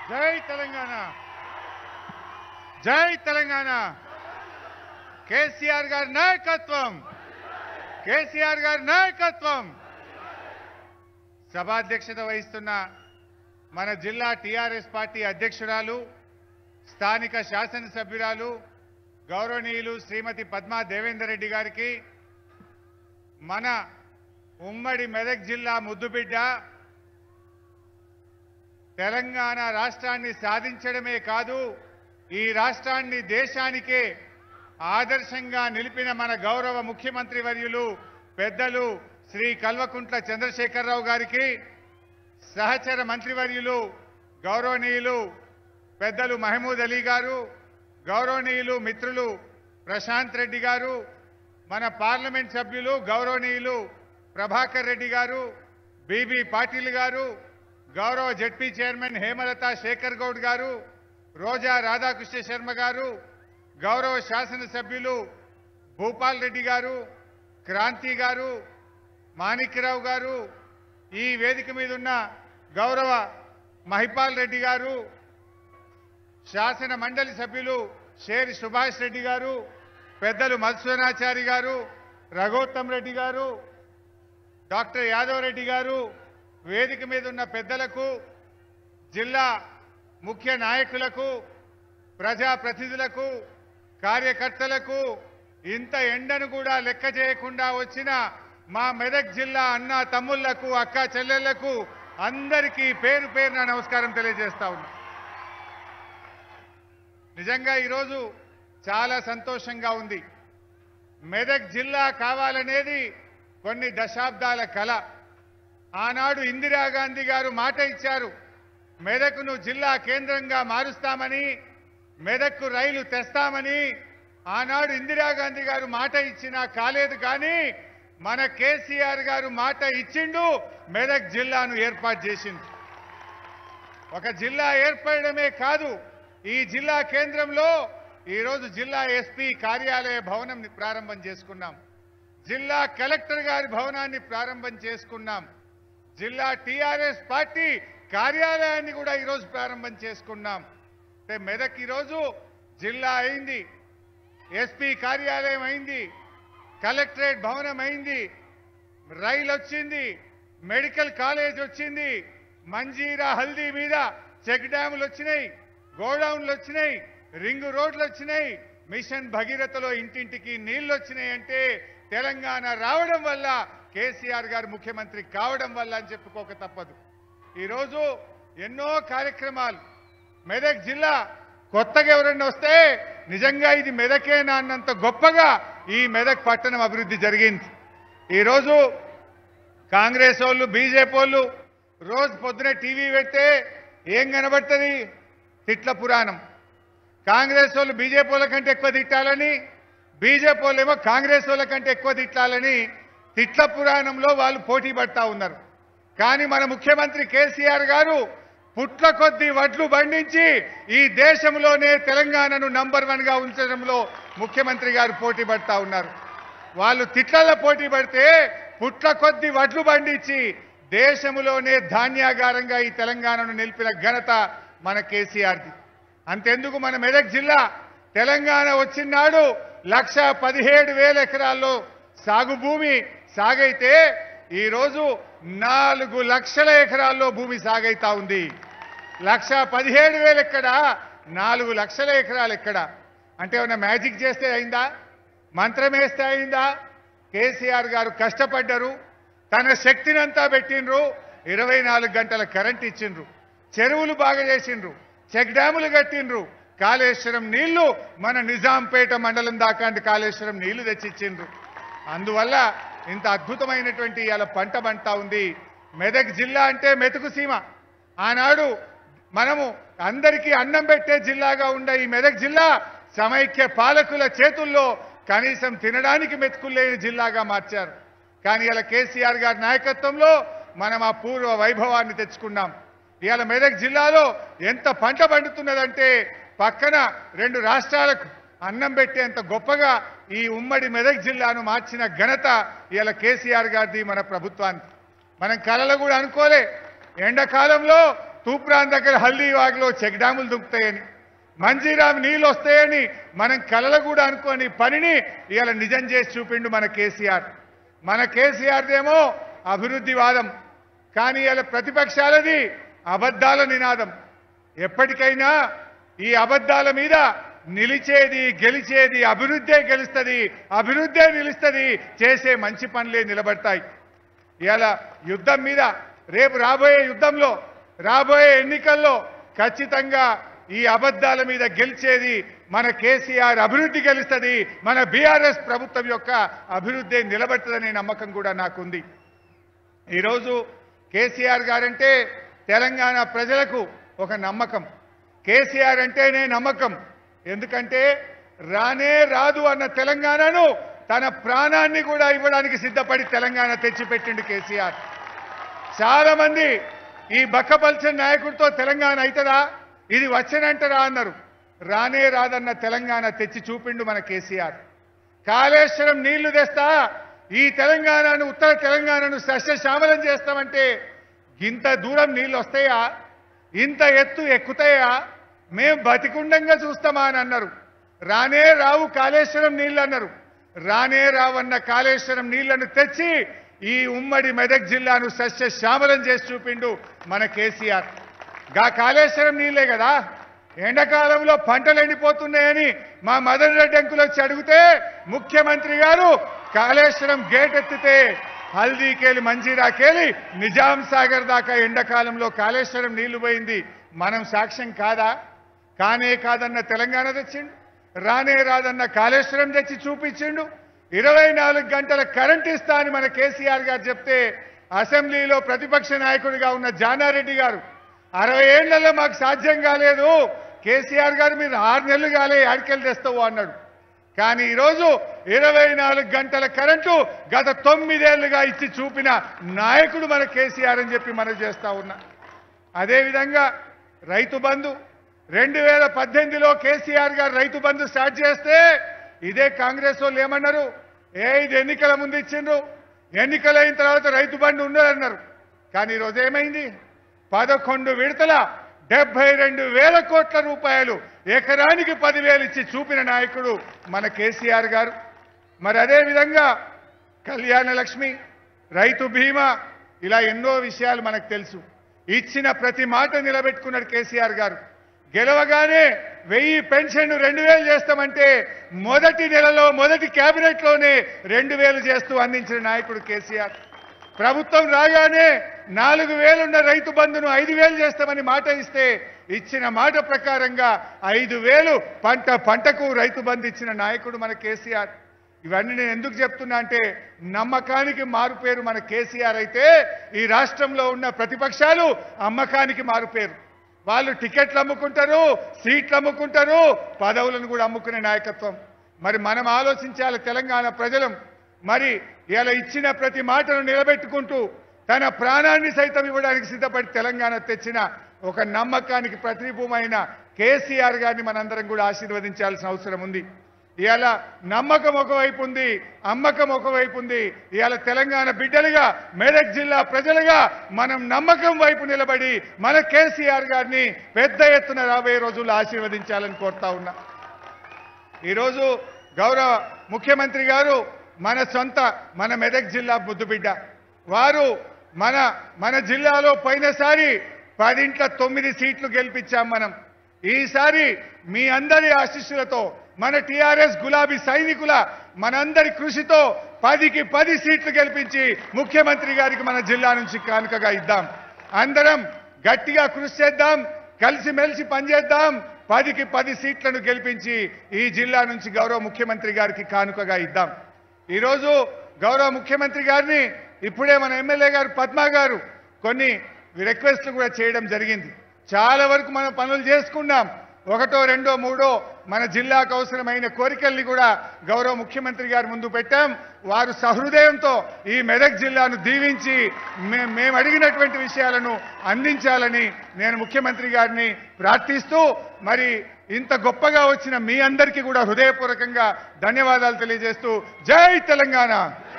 జై తెలంగాణ, జై తెలంగాణ. కేసీఆర్ గారి నాయకత్వం, కేసీఆర్ గారి నాయకత్వం. సభాధ్యక్షత వహిస్తున్న మన జిల్లా టీఆర్ఎస్ పార్టీ అధ్యక్షురాలు, స్థానిక శాసనసభ్యురాలు గౌరవనీయులు శ్రీమతి పద్మా దేవేందర్ రెడ్డి గారికి, మన ఉమ్మడి మెదక్ జిల్లా ముద్దుబిడ్డ, తెలంగాణ రాష్ట్రాన్ని సాధించడమే కాదు ఈ రాష్ట్రాన్ని దేశానికే ఆదర్శంగా నిలిపిన మన గౌరవ ముఖ్యమంత్రి వర్యులు పెద్దలు శ్రీ కల్వకుంట్ల చంద్రశేఖరరావు గారికి, సహచర మంత్రివర్యులు గౌరవనీయులు పెద్దలు మహమూద్ అలీ గారు, గౌరవనీయులు మిత్రులు ప్రశాంత్ రెడ్డి గారు, మన పార్లమెంట్ సభ్యులు గౌరవనీయులు ప్రభాకర్ రెడ్డి గారు, బీబీ పాటిల్ గారు, గౌరవ జెడ్పీ చైర్మన్ హేమలత శేఖర్ గౌడ్ గారు, రోజా రాధాకృష్ణ శర్మ గారు, గౌరవ శాసనసభ్యులు భూపాల్ రెడ్డి గారు, క్రాంతి గారు, మాణిక్యరావు గారు, ఈ వేదిక మీద ఉన్న గౌరవ మహిపాల్ రెడ్డి గారు, శాసన మండలి సభ్యులు షేరి సుభాష్ రెడ్డి గారు, పెద్దలు మధుసూదనాచారి గారు, రఘోత్తమ్ రెడ్డి గారు, డాక్టర్ యాదవ్ రెడ్డి గారు, వేదిక మీద ఉన్న పెద్దలకు, జిల్లా ముఖ్య నాయకులకు, ప్రజాప్రతినిధులకు, కార్యకర్తలకు, ఇంత ఎండను కూడా లెక్క చేయకుండా వచ్చిన మా మెదక్ జిల్లా అన్న తమ్ముళ్లకు, అక్క చెల్లెళ్లకు అందరికీ పేరు పేరున నమస్కారం తెలియజేస్తా ఉన్నా. నిజంగా ఈరోజు చాలా సంతోషంగా ఉంది. మెదక్ జిల్లా కావాలనేది కొన్ని దశాబ్దాల కల. ఆనాడు ఇందిరాగాంధీ గారు మాట ఇచ్చారు, మెదక్ను జిల్లా కేంద్రంగా మారుస్తామని, మెదక్కు రైలు తెస్తామని. ఆనాడు ఇందిరాగాంధీ గారు మాట ఇచ్చినా కాలేదు, కానీ మన కేసీఆర్ గారు మాట ఇచ్చిండు, మెదక్ జిల్లాను ఏర్పాటు చేసింది. ఒక జిల్లా ఏర్పడమే కాదు, ఈ జిల్లా కేంద్రంలో ఈరోజు జిల్లా ఎస్పీ కార్యాలయ భవనం ప్రారంభం చేసుకున్నాం, జిల్లా కలెక్టర్ గారి భవనాన్ని ప్రారంభం చేసుకున్నాం, జిల్లా టీఆర్ఎస్ పార్టీ కార్యాలయాన్ని కూడా ఈరోజు ప్రారంభం చేసుకున్నాం. అంటే మెదక్ ఈరోజు జిల్లా అయింది, ఎస్పీ కార్యాలయం అయింది, కలెక్టరేట్ భవనం అయింది, రైలు వచ్చింది, మెడికల్ కాలేజ్ వచ్చింది, మంజీరా హల్దీ మీద చెక్ డ్యాములు వచ్చినాయి, గోడౌన్లు వచ్చినాయి, రింగు రోడ్లు వచ్చినాయి, మిషన్ భగీరథలో ఇంటింటికి నీళ్లు వచ్చినాయి. అంటే తెలంగాణ రావడం వల్ల, కేసీఆర్ గారు ముఖ్యమంత్రి కావడం వల్ల అని చెప్పుకోక తప్పదు. ఈరోజు ఎన్నో కార్యక్రమాలు. మెదక్ జిల్లా కొత్తగా ఎవరైనా వస్తే నిజంగా ఇది మెదకేనా అన్నంత గొప్పగా ఈ మెదక్ పట్టణం అభివృద్ధి జరిగింది. ఈరోజు కాంగ్రెస్ వాళ్ళు, బీజేపీ వాళ్ళు రోజు పొద్దునే టీవీ పెడితే ఏం కనబడుతుంది? తిట్ల పురాణం. కాంగ్రెస్ వాళ్ళు బీజేపీ వాళ్ళ కంటే ఎక్కువ తిట్టాలని, బీజేపీ వాళ్ళు ఏమో కాంగ్రెస్ వాళ్ళ కంటే ఎక్కువ తిట్టాలని తిట్ల పురాణంలో వాళ్ళు పోటీ పడతా ఉన్నారు. కానీ మన ముఖ్యమంత్రి కేసీఆర్ గారు పుట్ల కొద్ది వడ్లు పండించి ఈ దేశంలోనే తెలంగాణను నంబర్ 1 గా ఉంచడంలో ముఖ్యమంత్రి గారు పోటీ పడతా ఉన్నారు. వాళ్ళు తిట్లలో పోటీ పడితే పుట్ల కొద్ది వడ్లు పండించి దేశంలోనే ధాన్యాగారంగా ఈ తెలంగాణను నిలిపిన ఘనత మన కేసీఆర్ది. అంతెందుకు, మన మెదక్ జిల్లా తెలంగాణ వచ్చినాడు 1,17,000 ఎకరాల్లో సాగు భూమి సాగైతే ఈరోజు 4 లక్షల ఎకరాల్లో భూమి సాగైతా ఉంది. 1,17,000 ఎక్కడ, 4 లక్షల ఎకరాలు ఎక్కడ? అంటే ఏమన్నా మ్యాజిక్ చేస్తే అయిందా? మంత్రం వేస్తే అయిందా? కేసీఆర్ గారు కష్టపడ్డారు, తన శక్తినంతా పెట్టిండ్రు, 24 గంటల కరెంట్ ఇచ్చిండ్రు, చెరువులు బాగా చేసిండ్రు, చెక్ డ్యాములు కట్టిండ్రు, కాళేశ్వరం నీళ్లు మన నిజాంపేట మండలం దాకా కాళేశ్వరం నీళ్లు తెచ్చిచ్చిండ్రు. అందువల్ల ఇంత అద్భుతమైనటువంటి ఇవాళ పంట పంటా ఉంది. మెదక్ జిల్లా అంటే మెతుకు సీమ. ఆనాడు మనము అందరికీ అన్నం పెట్టే జిల్లాగా ఉండ ఈ మెదక్ జిల్లా సమైక్య పాలకుల చేతుల్లో కనీసం తినడానికి మెతుకులు లేని జిల్లాగా మార్చారు. కానీ ఇలా కేసీఆర్ గారి నాయకత్వంలో మనం ఆ పూర్వ వైభవాన్ని తెచ్చుకున్నాం. ఇవాళ మెదక్ జిల్లాలో ఎంత పంట పండుతున్నదంటే పక్కన 2 రాష్ట్రాలకు అన్నం పెట్టేంత గొప్పగా ఈ ఉమ్మడి మెదక్ జిల్లాను మార్చిన ఘనత ఇవాళ కేసీఆర్ గారిది, మన ప్రభుత్వానికి. మనం కలలో కూడా అనుకోలే ఎండాకాలంలో తూప్రాన్ దగ్గర హల్దీవాగ్లో చెక్ డ్యాములు దుంకుతాయని, మంజీరాం నీళ్ళు వస్తాయని మనం కలలు కూడా అనుకోని పనిని ఇవాళ నిజం చేసి చూపిండు మన కేసీఆర్. మన కేసీఆర్దేమో అభివృద్ధివాదం, కానీ ఇవాళ ప్రతిపక్షాలది అబద్ధాల నినాదం. ఎప్పటికైనా ఈ అబద్ధాల మీద నిలిచేది గెలిచేది అభివృద్ధే గెలుస్తుంది, అభివృద్ధే నిలుస్తుంది, చేసే మంచి పనులే నిలబడతాయి. ఇవాళ యుద్ధం మీద రేపు రాబోయే యుద్ధంలో రాబోయే ఎన్నికల్లో ఖచ్చితంగా ఈ అబద్ధాల మీద గెలిచేది మన కేసీఆర్, అభివృద్ధి గెలుస్తుంది, మన బీఆర్ఎస్ ప్రభుత్వం యొక్క అభివృద్ధి నిలబడుతుందనే నమ్మకం కూడా నాకుంది. ఈరోజు కేసీఆర్ గారంటే తెలంగాణ ప్రజలకు ఒక నమ్మకం. కేసీఆర్ అంటేనే నమ్మకం. ఎందుకంటే రానే రాదు అన్న తెలంగాణను తన ప్రాణాన్ని కూడా ఇవ్వడానికి సిద్ధపడి తెలంగాణ తెచ్చిపెట్టిండు కేసీఆర్. చాలా మంది ఈ బక్కపల్చని నాయకుడితో తెలంగాణ అవుతుందా, ఇది వచ్చనంటారా అన్నారు. రానే రాదన్న తెలంగాణ తెచ్చి చూపిండు మన కేసీఆర్. కాళేశ్వరం నీళ్లు తెస్తా, ఈ తెలంగాణను ఉత్తర తెలంగాణను సస్యశ్యామలం చేస్తామంటే ఇంత దూరం నీళ్ళు వస్తాయా, ఇంత ఎత్తు ఎక్కుతాయా, మేం బతికుండంగా చూస్తామా అని అన్నారు. రానే రావు కాళేశ్వరం నీళ్ళు అన్నారు. రానే రావన్న కాళేశ్వరం నీళ్లను తెచ్చి ఈ ఉమ్మడి మెదక్ జిల్లాను సస్యశ్యామలం చేసి చూపిండు మన కేసీఆర్. గా కాళేశ్వరం నీళ్లే కదా ఎండాకాలంలో పంటలు ఎండిపోతున్నాయని మా మదన్ రెడ్డి అంకులు వచ్చి అడిగితే ముఖ్యమంత్రి గారు కాళేశ్వరం గేట్ ఎత్తితే హల్దీకేలి మంజీరాకేలి నిజాం సాగర్ దాకా ఎండాకాలంలో కాళేశ్వరం నీళ్లు పోయింది. మనం సాక్ష్యం కాదా? కానే కాదన్న తెలంగాణ తెచ్చిండు, రానే రాదన్న కాళేశ్వరం తెచ్చి చూపించిండు. 24 గంటల కరెంట్ ఇస్తా అని మన కేసీఆర్ గారు చెప్తే అసెంబ్లీలో ప్రతిపక్ష నాయకుడిగా ఉన్న జానారెడ్డి గారు 60 ఏళ్లలో మాకు సాధ్యం కాలేదు, కేసీఆర్ గారు మీరు 6 నెలలు కాలే ఆడికెళ్ళి తెస్తావు అన్నాడు. కానీ ఈరోజు 24 గంటల కరెంటు గత 9 ఏళ్లుగా ఇచ్చి చూపిన నాయకుడు మన కేసీఆర్ అని చెప్పి మనం చేస్తా ఉన్నా. అదేవిధంగా రైతు బంధు 2018లో కేసీఆర్ గారు రైతు బంధు స్టార్ట్ చేస్తే ఇదే కాంగ్రెస్ వాళ్ళు ఏమన్నారు, ఇది ఎన్నికల ముందు ఇచ్చిండ్రు, ఎన్నికలైన తర్వాత రైతు బంధు ఉండదన్నారు. కానీ ఈరోజు ఏమైంది? 11 విడతల 72,000 కోట్ల రూపాయలు ఎకరానికి 10,000 ఇచ్చి చూపిన నాయకుడు మన కేసీఆర్ గారు. మరి అదేవిధంగా కళ్యాణ లక్ష్మి, రైతు బీమా, ఇలా ఎన్నో విషయాలు మనకు తెలుసు. ఇచ్చిన ప్రతి మాట నిలబెట్టుకున్నాడు కేసీఆర్ గారు. గెలవగానే 1000 పెన్షన్ 2,000 చేస్తామంటే మొదటి నెలలో మొదటి క్యాబినెట్లోనే 2,000 చేస్తూ అందించిన నాయకుడు కేసీఆర్. ప్రభుత్వం రాగానే 4,000 ఉన్న రైతు బంధును 5,000 చేస్తామని మాట ఇస్తే ఇచ్చిన మాట ప్రకారంగా 5,000 పంటకు రైతు బంధు ఇచ్చిన నాయకుడు మన కేసీఆర్. ఇవన్నీ నేను ఎందుకు చెప్తున్నా అంటే నమ్మకానికి మారుపేరు మన కేసీఆర్ అయితే ఈ రాష్ట్రంలో ఉన్న ప్రతిపక్షాలు అమ్మకానికి మారుపేరు. వాళ్ళు టికెట్లు అమ్ముకుంటారు, సీట్లు అమ్ముకుంటారు, పదవులను కూడా అమ్ముకునే నాయకత్వం. మరి మనం ఆలోచించాలి తెలంగాణ ప్రజలం. మరి ఇలా ఇచ్చిన ప్రతి మాటను నిలబెట్టుకుంటూ తన ప్రాణాన్ని సైతం ఇవ్వడానికి సిద్ధపడి తెలంగాణ తెచ్చిన ఒక నమ్మకానికి ప్రతిరూపమైన కేసీఆర్ గారిని మనందరం కూడా ఆశీర్వదించాల్సిన అవసరం ఉంది. ఇవాళ నమ్మకం ఒకవైపు ఉంది, అమ్మకం ఒకవైపు ఉంది. ఇవాళ తెలంగాణ బిడ్డలుగా మెదక్ జిల్లా ప్రజలుగా మనం నమ్మకం వైపు నిలబడి మన కేసీఆర్ గారిని పెద్ద ఎత్తున రాబోయే రోజుల్లో ఆశీర్వదించాలని కోరుతా ఉన్నా. ఈరోజు గౌరవ ముఖ్యమంత్రి గారు మన మెదక్ జిల్లా ముద్దుబిడ్డ. వారు మన జిల్లాలో పోయినసారి 10 ఇంట్ల 9 సీట్లు గెలిపించాం మనం. ఈసారి మీ అందరి ఆశీస్సులతో మన టీఆర్ఎస్ గులాబీ సైనికుల మనందరి కృషితో 10కి 10 సీట్లు గెలిపించి ముఖ్యమంత్రి గారికి మన జిల్లా నుంచి కానుకగా ఇద్దాం. అందరం గట్టిగా కృషి చేద్దాం, కలిసిమెలిసి పనిచేద్దాం. 10కి 10 సీట్లను గెలిపించి ఈ జిల్లా నుంచి గౌరవ ముఖ్యమంత్రి గారికి కానుకగా ఇద్దాం. ఈరోజు గౌరవ ముఖ్యమంత్రి గారిని ఇప్పుడే మన ఎమ్మెల్యే గారు పద్మా గారు కొన్ని రిక్వెస్ట్లు కూడా చేయడం జరిగింది. చాలా వరకు మనం పనులు చేసుకున్నాం. 1, 2, 3 మన జిల్లాకు అవసరమైన కోరికల్ని కూడా గౌరవ ముఖ్యమంత్రి గారి ముందు పెట్టాం. వారు సహృదయంతో ఈ మెదక్ జిల్లాను దీవించి మేము అడిగినటువంటి విషయాలను అందించాలని నేను ముఖ్యమంత్రి గారిని ప్రార్థిస్తూ మరి ఇంత గొప్పగా వచ్చిన మీ అందరికీ కూడా హృదయపూర్వకంగా ధన్యవాదాలు తెలియజేస్తూ జై తెలంగాణ.